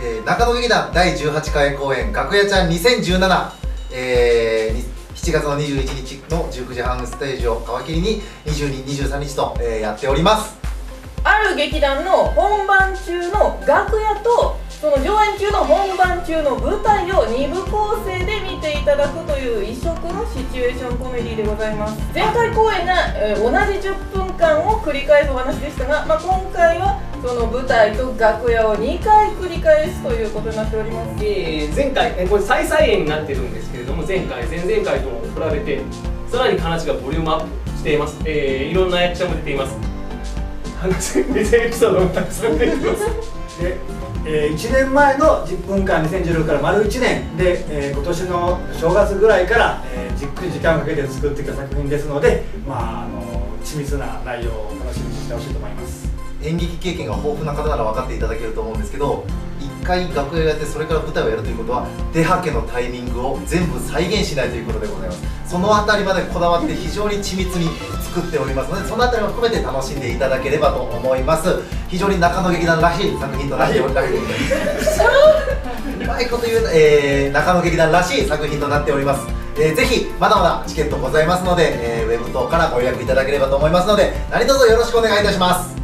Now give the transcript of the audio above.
中野劇団第18回公演楽屋ちゃん2017、7月の21日の19時半ステージを皮切りに22、23日と、やっております。 ある劇団の本番中の楽屋とその上演中の本番中の舞台を2部構成で見ていただくという異色のシチュエーションコメディでございます。前回公演が、同じ10分間を繰り返すお話でしたが、今回はその舞台と楽屋を2回繰り返すということになっております。 前回、これ再々演になってるんですけれども、前回、前々回と比べてさらに話がボリュームアップしています。いろんな役者も出ています。話別エピソードもたくさん出ています。 で1年前の10分間2016から丸1年で、今年の正月ぐらいから、じっくり時間をかけて作ってきた作品ですので、緻密な内容を楽しみにしてほしいと思います。 演劇経験が豊富な方なら分かっていただけると思うんですけど、1回楽屋をやってそれから舞台をやるということは出はけのタイミングを全部再現しないということでございます。そのあたりまでこだわって非常に緻密に作っておりますので、そのあたりも含めて楽しんでいただければと思います。非常に中野劇団らしい作品となっております。うまいこと言う、中野劇団らしい作品となっております。ぜひまだまだチケットございますので、ウェブ等からご予約いただければと思いますので、何卒よろしくお願いいたします。